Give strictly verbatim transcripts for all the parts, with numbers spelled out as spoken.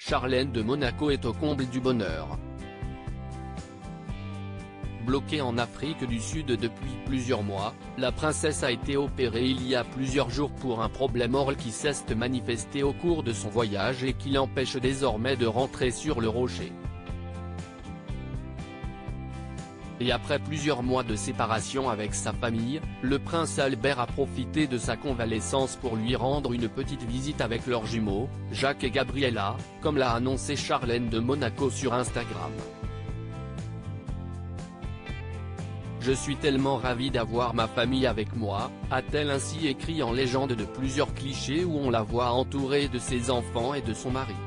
Charlène de Monaco est au comble du bonheur. Bloquée en Afrique du Sud depuis plusieurs mois, la princesse a été opérée il y a plusieurs jours pour un problème oral qui s'est manifesté au cours de son voyage et qui l'empêche désormais de rentrer sur le rocher. Et après plusieurs mois de séparation avec sa famille, le prince Albert a profité de sa convalescence pour lui rendre une petite visite avec leurs jumeaux, Jacques et Gabriella, comme l'a annoncé Charlène de Monaco sur Instagram. Je suis tellement ravie d'avoir ma famille avec moi, a-t-elle ainsi écrit en légende de plusieurs clichés où on la voit entourée de ses enfants et de son mari.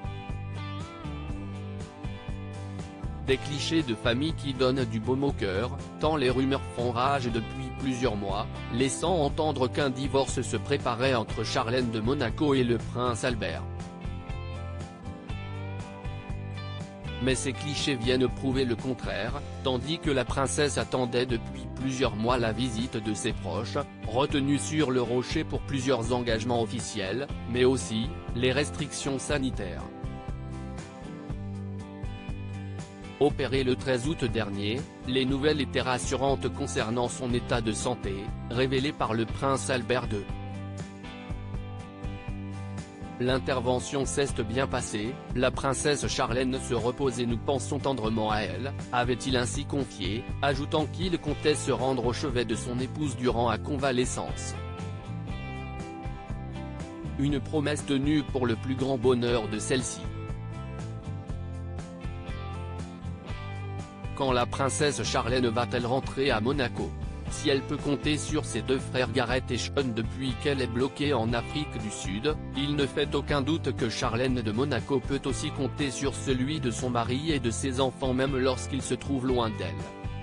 Des clichés de famille qui donnent du baume au cœur, tant les rumeurs font rage depuis plusieurs mois, laissant entendre qu'un divorce se préparait entre Charlène de Monaco et le prince Albert. Mais ces clichés viennent prouver le contraire, tandis que la princesse attendait depuis plusieurs mois la visite de ses proches, retenus sur le rocher pour plusieurs engagements officiels, mais aussi, les restrictions sanitaires. Opérée le treize août dernier, les nouvelles étaient rassurantes concernant son état de santé, révélées par le prince Albert deux. L'intervention s'est bien passée, la princesse Charlène se repose et nous pensons tendrement à elle, avait-il ainsi confié, ajoutant qu'il comptait se rendre au chevet de son épouse durant la convalescence. Une promesse tenue pour le plus grand bonheur de celle-ci. Quand la princesse Charlène va-t-elle rentrer à Monaco? Si elle peut compter sur ses deux frères Gareth et Sean depuis qu'elle est bloquée en Afrique du Sud, il ne fait aucun doute que Charlène de Monaco peut aussi compter sur celui de son mari et de ses enfants même lorsqu'ils se trouvent loin d'elle.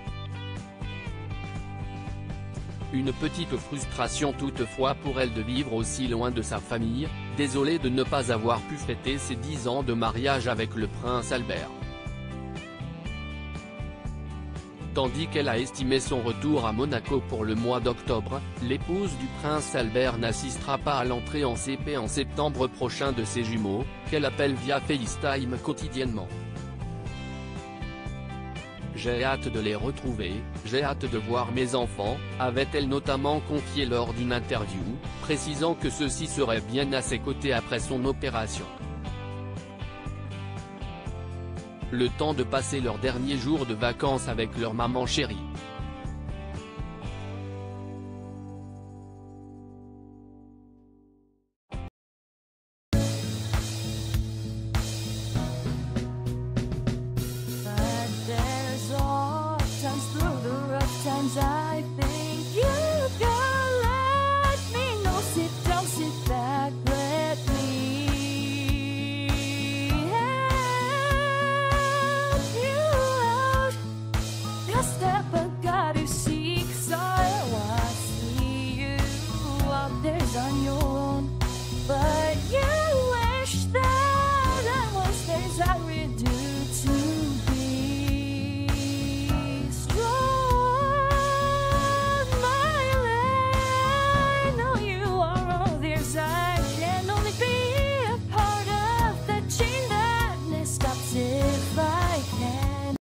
Une petite frustration toutefois pour elle de vivre aussi loin de sa famille, désolée de ne pas avoir pu fêter ses dix ans de mariage avec le prince Albert. Tandis qu'elle a estimé son retour à Monaco pour le mois d'octobre, l'épouse du prince Albert n'assistera pas à l'entrée en C P en septembre prochain de ses jumeaux, qu'elle appelle via FaceTime quotidiennement. J'ai hâte de les retrouver, j'ai hâte de voir mes enfants, avait-elle notamment confié lors d'une interview, précisant que ceux-ci seraient bien à ses côtés après son opération. Le temps de passer leurs derniers jours de vacances avec leur maman chérie. Step up.